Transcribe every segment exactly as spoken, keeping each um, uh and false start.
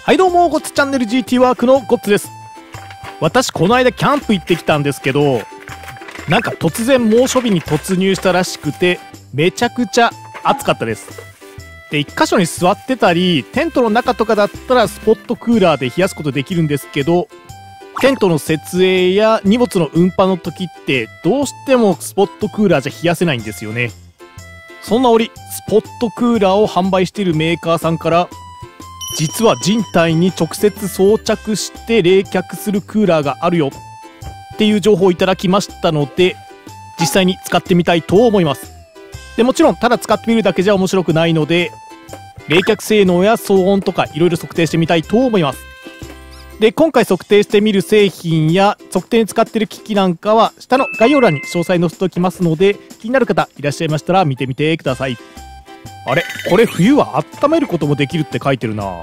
はいどうも、ゴッツチャンネル ジーティー ワークのゴッツです。私この間キャンプ行ってきたんですけど、なんか突然猛暑日に突入したらしくて、めちゃくちゃ暑かったです。で、一箇所に座ってたりテントの中とかだったらスポットクーラーで冷やすことできるんですけど、テントの設営や荷物の運搬の時ってどうしてもスポットクーラーじゃ冷やせないんですよね。そんな折、スポットクーラーを販売しているメーカーさんから、実は人体に直接装着して冷却するクーラーがあるよっていう情報をいただきましたので、実際に使ってみたいと思います。でもちろんただ使ってみるだけじゃ面白くないので、冷却性能や騒音とかいろいろ測定してみたいと思います。で、今回測定してみる製品や測定に使っている機器なんかは下の概要欄に詳細載せておきますので、気になる方いらっしゃいましたら見てみてください。あれ、これ冬は温めることもできるって書いてるな。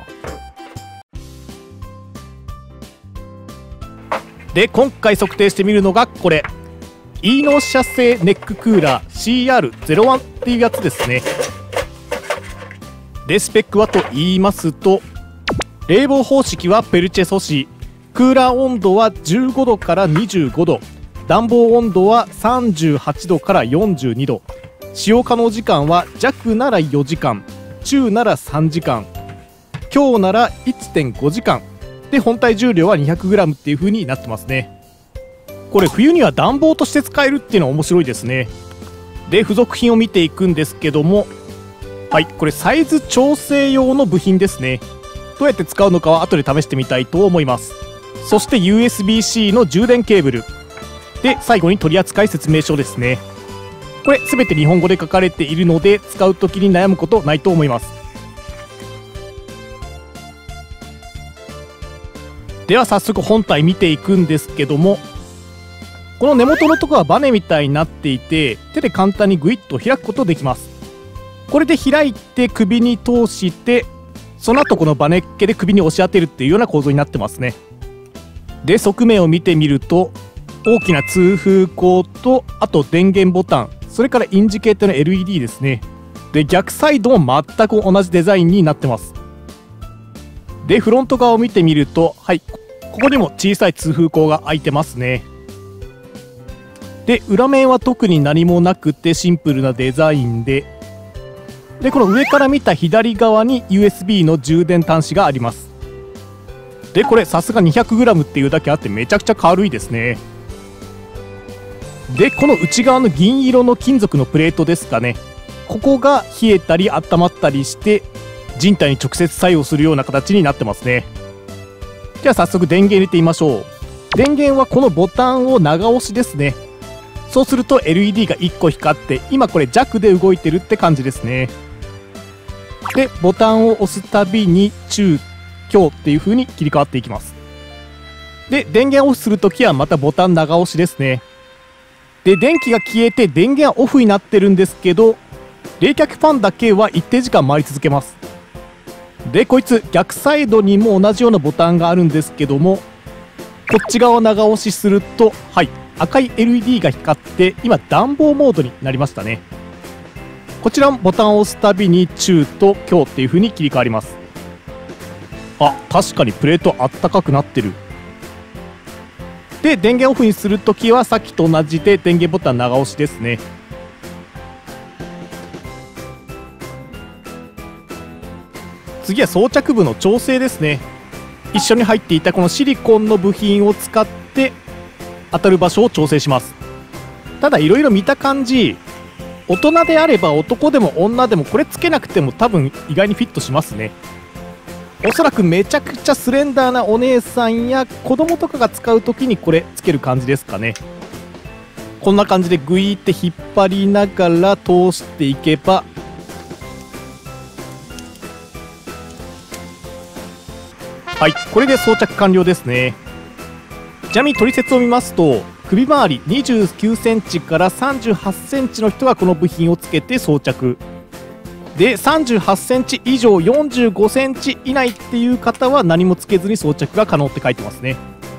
で、今回測定してみるのがこれ、イーノ社製ネッククーラー シーアールゼロワン っていうやつですね。で、スペックはと言いますと、冷房方式はペルチェ素子、クーラー温度はじゅうごどからにじゅうごど、暖房温度はさんじゅうはちどからよんじゅうにど、使用可能時間は弱ならよじかん、中ならさんじかん、強なら いってんごじかんで、本体重量は にひゃくグラム っていう風になってますね。これ冬には暖房として使えるっていうのは面白いですね。で、付属品を見ていくんですけども、はい、これサイズ調整用の部品ですね。どうやって使うのかは後で試してみたいと思います。そして ユーエスビーシー の充電ケーブルで、最後に取扱説明書ですね。これ全て日本語で書かれているので、使う時に悩むことないと思います。では早速本体見ていくんですけども、この根元のところはバネみたいになっていて、手で簡単にグイッと開くことできます。これで開いて首に通して、その後このバネっ気で首に押し当てるっていうような構造になってますね。で、側面を見てみると、大きな通風口と、あと電源ボタン、それからインジケーターの エルイーディー ですね。で、逆サイドも全く同じデザインになってます。で、フロント側を見てみると、はい、ここにも小さい通風口が開いてますね。で、裏面は特に何もなくてシンプルなデザインで、で、この上から見た左側に ユーエスビー の充電端子があります。で、これさすが にひゃくグラム っていうだけあってめちゃくちゃ軽いですね。で、この内側の銀色の金属のプレートですかね、ここが冷えたり温まったりして人体に直接作用するような形になってますね。では早速電源入れてみましょう。電源はこのボタンを長押しですね。そうすると エルイーディー がいっこ光って、今これ弱で動いてるって感じですね。で、ボタンを押すたびに中、強っていう風に切り替わっていきます。で、電源をオフするときはまたボタン長押しですね。で、電気が消えて電源はオフになってるんですけど、冷却ファンだけは一定時間回り続けます。で、こいつ逆サイドにも同じようなボタンがあるんですけども、こっち側を長押しすると、はい、赤い エルイーディー が光って今暖房モードになりましたね。こちらもボタンを押すたびに中と強っていう風に切り替わります。あ、確かにプレートあったかくなってる。で、電源オフにするときはさっきと同じで電源ボタン長押しですね。次は装着部の調整ですね。一緒に入っていたこのシリコンの部品を使って当たる場所を調整します。ただいろいろ見た感じ、大人であれば男でも女でもこれつけなくても多分意外にフィットしますね。おそらくめちゃくちゃスレンダーなお姉さんや子供とかが使う時にこれつける感じですかね。こんな感じでグイーって引っ張りながら通していけば、はい、これで装着完了ですね。ちなみに取説を見ますと、首周りにじゅうきゅうセンチからさんじゅうはちセンチの人はこの部品をつけて装着で、さんじゅうはちセンチ以上よんじゅうごセンチ以内っていう方は何もつけずに装着が可能って書いてますね。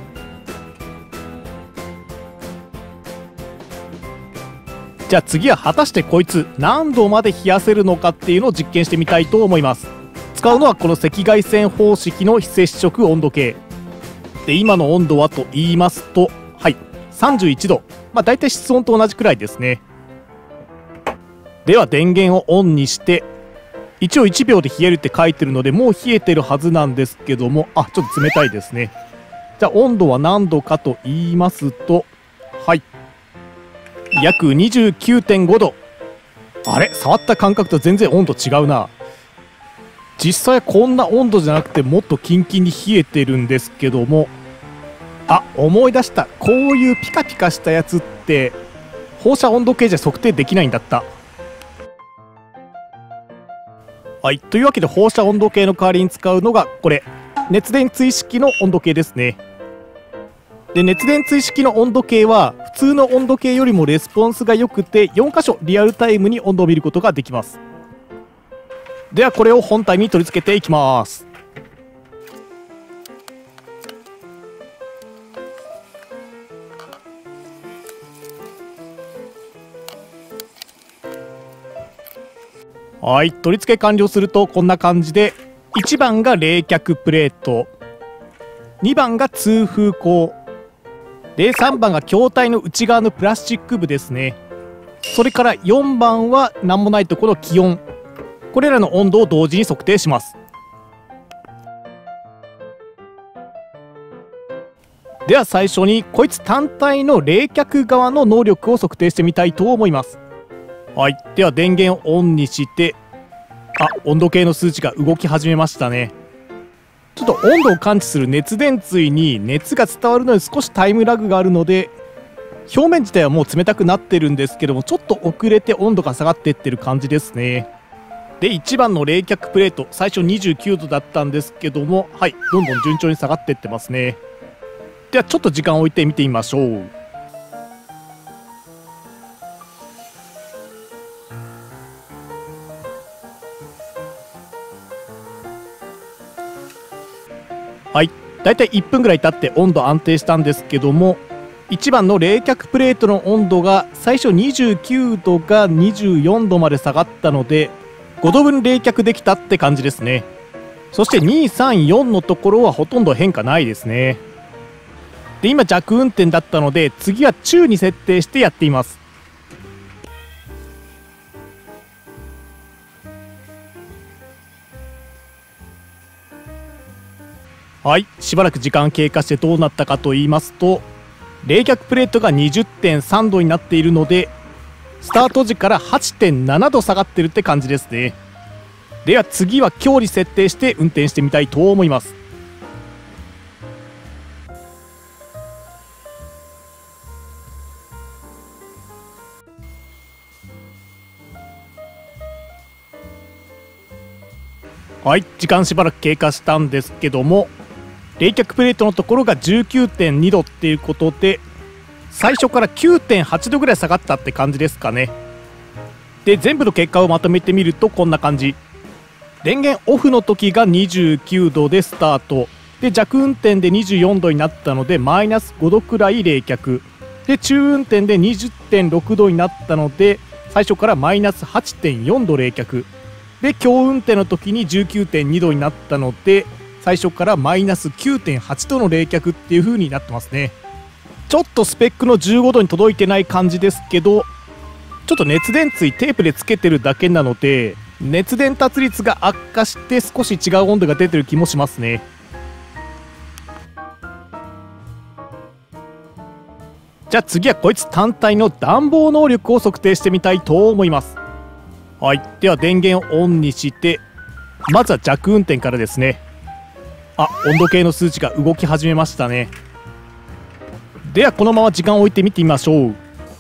じゃあ次は果たしてこいつ何度まで冷やせるのかっていうのを実験してみたいと思います。 使うのはこの赤外線方式の非接触温度計で、今の温度はと言いますと、はい、さんじゅういちど、まあ大体室温と同じくらいですね。では電源をオンにして、一応いちびょうで冷えるって書いてるので、もう冷えてるはずなんですけども、あ、ちょっと冷たいですね。じゃあ温度は何度かと言いますと、はい、約 にじゅうきゅうてんごど。あれ、触った感覚と全然温度違うな。実際こんな温度じゃなくてもっとキンキンに冷えてるんですけども、あ、思い出した。こういうピカピカしたやつって放射温度計じゃ測定できないんだった。はい、というわけで放射温度計の代わりに使うのがこれ、熱電追式の温度計ですね。で、熱電追式の温度計は普通の温度計よりもレスポンスが良くて、よんかしょリアルタイムに温度を見ることができます。ではこれを本体に取り付けていきます。はい、取り付け完了するとこんな感じで、いちばんが冷却プレート、にばんが通風口で、さんばんが筐体の内側のプラスチック部ですね。それからよんばんは何もないところ気温、これらの温度を同時に測定します。では最初にこいつ単体の冷却側の能力を測定してみたいと思います。はい、では電源をオンにして、あ、温度計の数値が動き始めましたね。ちょっと温度を感知する熱電対に熱が伝わるのに少しタイムラグがあるので、表面自体はもう冷たくなってるんですけども、ちょっと遅れて温度が下がっていってる感じですね。で、いちばんの冷却プレート、最初にじゅうきゅうどだったんですけども、はい、どんどん順調に下がっていってますね。ではちょっと時間を置いて見てみましょう。はい、だいたいいっぷんぐらい経って温度安定したんですけども、いちばんの冷却プレートの温度が最初にじゅうきゅうどがにじゅうよんどまで下がったので、ごどぶん冷却できたって感じですね。そしてに、さん、よんのところはほとんど変化ないですね。で、今弱運転だったので、次は中に設定してやっています。はい、しばらく時間経過してどうなったかと言いますと、冷却プレートが にじゅってんさんどになっているので、スタート時から はちてんななど下がってるって感じですね。では次は強に設定して運転してみたいと思います。はい、時間しばらく経過したんですけども、冷却プレートのところが じゅうきゅうてんにどっていうことで、最初から きゅうてんはちどぐらい下がったって感じですかね。で、全部の結果をまとめてみるとこんな感じ。電源オフの時がにじゅうきゅうどでスタートで、弱運転でにじゅうよんどになったのでマイナスごどくらい冷却で、中運転で にじゅってんろくどになったので最初からマイナス はちてんよんど冷却で、強運転の時に じゅうきゅうてんにどになったので最初からマイナス きゅうてんはちどの冷却っていう風になってますね。ちょっとスペックのじゅうごどに届いてない感じですけど、ちょっと熱電対テープでつけてるだけなので、熱伝達率が悪化して少し違う温度が出てる気もしますね。じゃあ次はこいつ単体の暖房能力を測定してみたいと思います。はい、では電源をオンにして、まずは弱運転からですね。あ、温度計の数値が動き始めましたね。ではこのまま時間を置いて見てみましょう。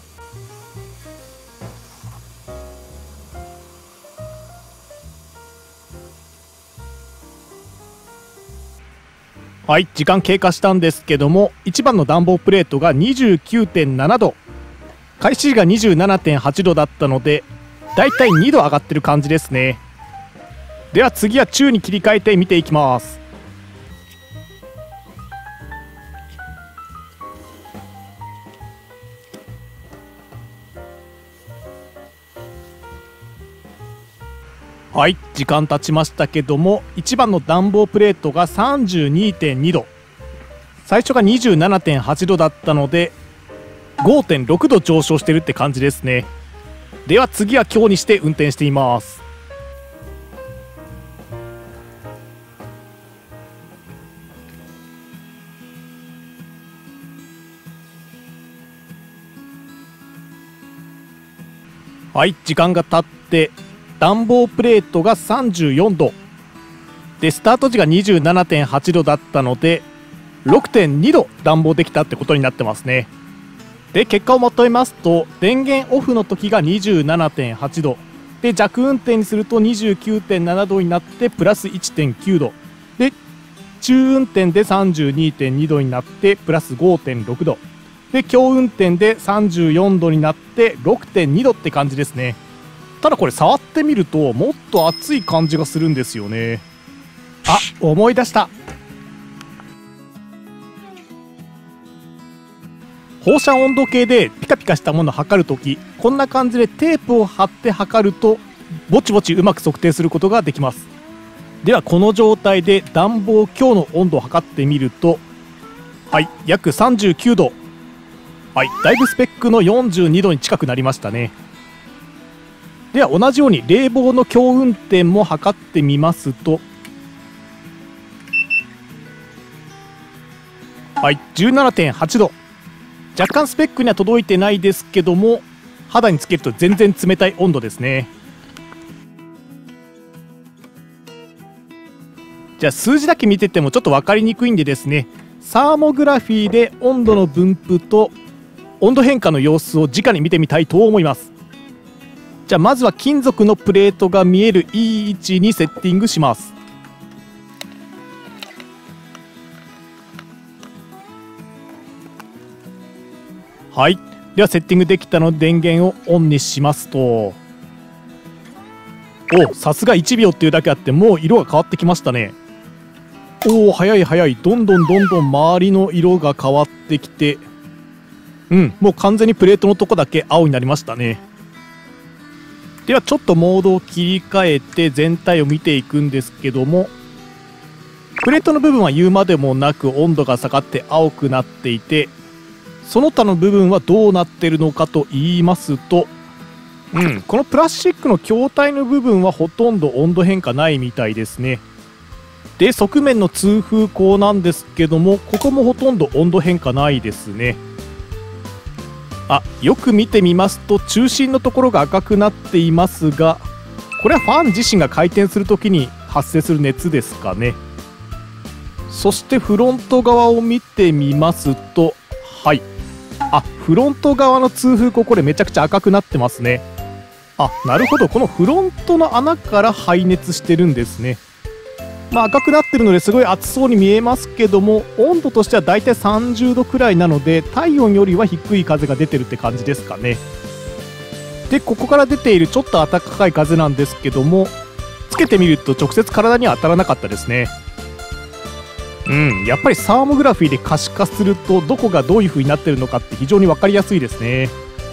はい、時間経過したんですけども、いちばんの暖房プレートが にじゅうきゅうてんななど、開始時が にじゅうななてんはちどだったのでだいたいにど上がってる感じですね。では次は中に切り替えて見ていきます。 はい、時間経ちましたけども、いちばんの暖房プレートが さんじゅうにてんに 度、最初が にじゅうななてんはち 度だったので ごてんろく 度上昇してるって感じですね。では次は強にして運転しています。はい、時間が経って暖房プレートがさんじゅうよんどで、スタート時が にじゅうななてんはち 度だったので ろくてんに 度暖房できたってことになってますね。で、結果をまとめますと、電源オフの時が にじゅうななてんはち 度で、弱運転にすると にじゅうきゅうてんなな 度になってプラス いってんきゅう 度で、中運転で さんじゅうにてんに 度になってプラス ごてんろく 度で、強運転でさんじゅうよんどになって ろくてんに 度って感じですね。ただこれ触ってみるともっと熱い感じがするんですよね。あ、思い出した。放射温度計でピカピカしたものを測るとき、こんな感じでテープを貼って測るとぼちぼちうまく測定することができます。ではこの状態で暖房強の温度を測ってみると、はい、約さんじゅうきゅうど、はい、だいぶスペックのよんじゅうにどに近くなりましたね。では同じように冷房の強運転も測ってみますと、はい、じゅうななてんはち 度、若干スペックには届いてないですけども、肌につけると全然冷たい温度ですね。じゃあ数字だけ見ててもちょっと分かりにくいんでですね、サーモグラフィーで温度の分布と温度変化の様子を直に見てみたいと思います。じゃあまずは金属のプレートが見えるいい位置にセッティングします。はい、ではセッティングできたので電源をオンにしますと、お、さすがいちびょうっていうだけあってもう色が変わってきましたね。おお、早い早い、どんどんどんどん周りの色が変わってきて、うん、もう完全にプレートのとこだけ青になりましたね。ではちょっとモードを切り替えて全体を見ていくんですけども、プレートの部分は言うまでもなく温度が下がって青くなっていて、その他の部分はどうなってるのかと言いますと、うん、このプラスチックの筐体の部分はほとんど温度変化ないみたいですね。で、側面の通風口なんですけども、ここもほとんど温度変化ないですね。あ、よく見てみますと中心のところが赤くなっていますが、これはファン自身が回転するときに発生する熱ですかね。そしてフロント側を見てみますと、はい、あ、フロント側の通風口、これめちゃくちゃ赤くなってますね。あ、なるほど、このフロントの穴から排熱してるんですね。まあ赤くなってるのですごい熱そうに見えますけども、温度としてはだいたいさんじゅうどくらいなので、体温よりは低い風が出てるって感じですかね。で、ここから出ているちょっと暖かい風なんですけども、つけてみると直接体には当たらなかったですね。うん、やっぱりサーモグラフィーで可視化するとどこがどういう風になってるのかって非常に分かりやすいですね。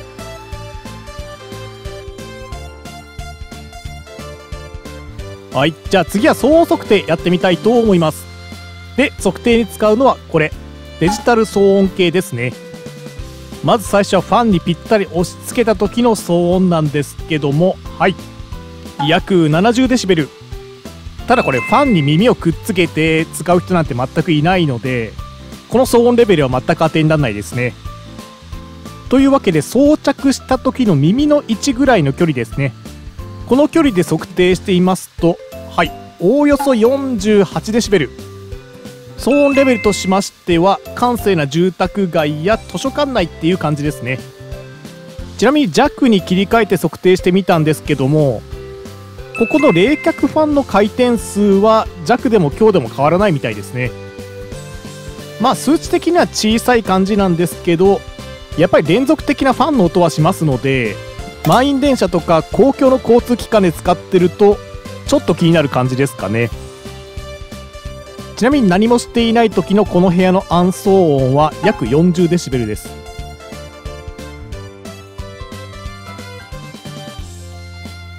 はい、じゃあ次は騒音測定やってみたいと思います。で、測定に使うのはこれ、デジタル騒音計ですね。まず最初はファンにぴったり押し付けた時の騒音なんですけども、はい、約ななじゅうデシベル。ただこれファンに耳をくっつけて使う人なんて全くいないので、この騒音レベルは全く当てにならないですね。というわけで装着した時の耳の位置ぐらいの距離ですね。この距離で測定していますと、はい、おおよそよんじゅうはちデシベル。騒音レベルとしましては閑静な住宅街や図書館内っていう感じですね。ちなみに弱に切り替えて測定してみたんですけども、ここの冷却ファンの回転数は弱でも強でも変わらないみたいですね。まあ数値的には小さい感じなんですけど、やっぱり連続的なファンの音はしますので、満員電車とか公共の交通機関で使ってるとちょっと気になる感じですかね。ちなみに何もしていない時のこの部屋の暗騒音は約よんじゅうデシベルです。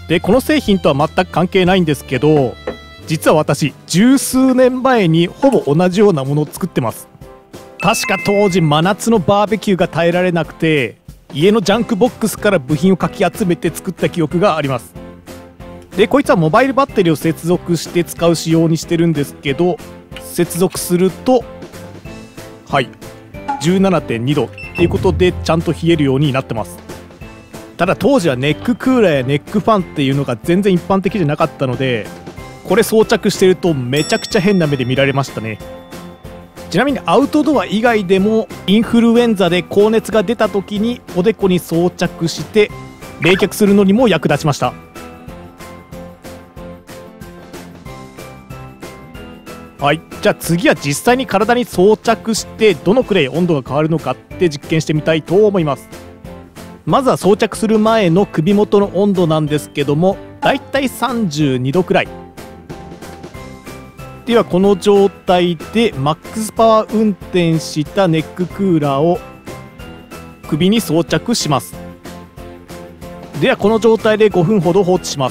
でこの製品とは全く関係ないんですけど、実は私十数年前にほぼ同じようなものを作ってます。確か当時真夏のバーベキューが耐えられなくて、家のジャンクボックスから部品をかき集めて作った記憶があります。でこいつはモバイルバッテリーを接続して使う仕様にしてるんですけど、接続するとはい じゅうななてんにどっていうことでちゃんと冷えるようになってます。ただ当時はネッククーラーやネックファンっていうのが全然一般的じゃなかったので、これ装着してるとめちゃくちゃ変な目で見られましたね。ちなみにアウトドア以外でもインフルエンザで高熱が出た時におでこに装着して冷却するのにも役立ちました。はい、じゃあ次は実際に体に装着してどのくらい温度が変わるのかって実験してみたいと思います。まずは装着する前の首元の温度なんですけども、だいたいさんじゅうにどくらいでは、この状態でマックスパワー運転したネッククーラーを首に装着します。ではこの状態でごふんほど放置します。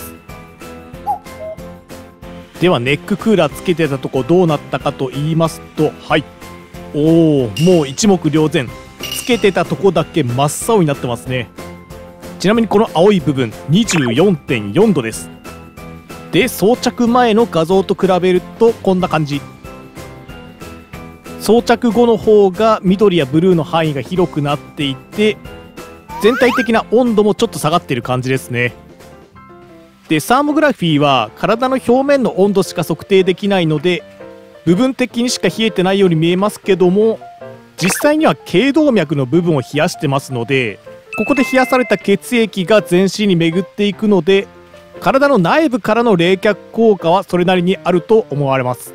ではネッククーラーつけてたとこどうなったかと言いますと、はい、おお、もう一目瞭然、つけてたとこだけ真っ青になってますね。ちなみにこの青い部分 にじゅうよんてんよんどです。で装着前の画像と比べるとこんな感じ。装着後の方が緑やブルーの範囲が広くなっていて、全体的な温度もちょっと下がってる感じですね。でサーモグラフィーは体の表面の温度しか測定できないので、部分的にしか冷えてないように見えますけども、実際には頸動脈の部分を冷やしてますので、ここで冷やされた血液が全身に巡っていくので、体の内部からの冷却効果はそれなりにあると思われます。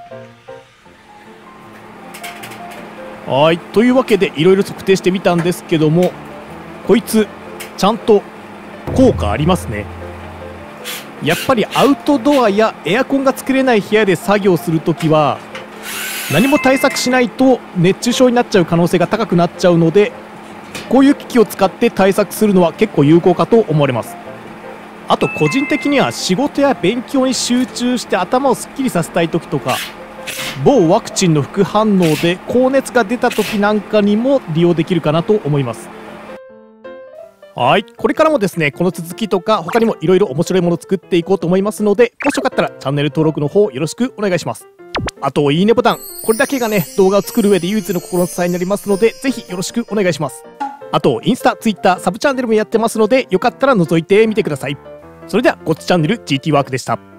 はい、というわけでいろいろ測定してみたんですけども、こいつちゃんと効果ありますね。やっぱりアウトドアやエアコンが作れない部屋で作業するときは何も対策しないと熱中症になっちゃう可能性が高くなっちゃうので、こういう機器を使って対策するのは結構有効かと思われます。あと個人的には仕事や勉強に集中して頭をすっきりさせたい時とか、某ワクチンの副反応で高熱が出た時なんかにも利用できるかなと思います。はい、これからもですね、この続きとか他にもいろいろ面白いものを作っていこうと思いますので、もしよかったらチャンネル登録の方よろしくお願いします。あといいねボタン、これだけがね動画を作る上で唯一の心の支えになりますので、ぜひよろしくお願いします。あとインスタ、ツイッター、サブチャンネルもやってますので、よかったら覗いてみてください。それではゴッツチャンネル ジーティー ワークでした。